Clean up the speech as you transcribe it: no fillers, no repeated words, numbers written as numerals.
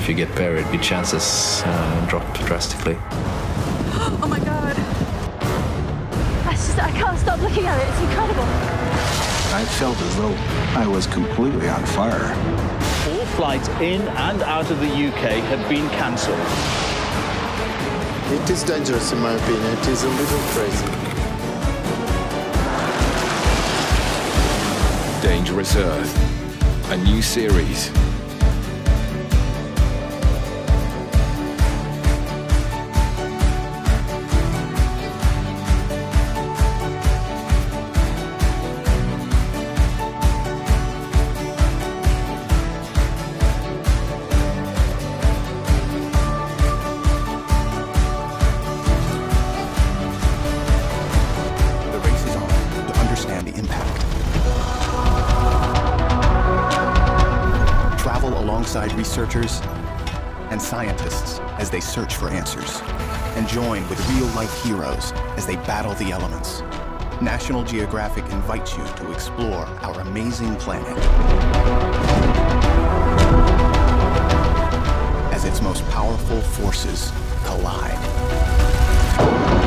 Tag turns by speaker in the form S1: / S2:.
S1: you get buried, your chances drop drastically.
S2: Oh my God. I can't stop looking at it. It's incredible.
S3: I felt as though I was completely on fire.
S4: All flights in and out of the UK have been cancelled.
S5: It is dangerous in my opinion. It is a little crazy.
S6: Dangerous Earth, a new series.
S7: Alongside researchers and scientists as they search for answers, and join with real-life heroes as they battle the elements. National Geographic invites you to explore our amazing planet as its most powerful forces collide.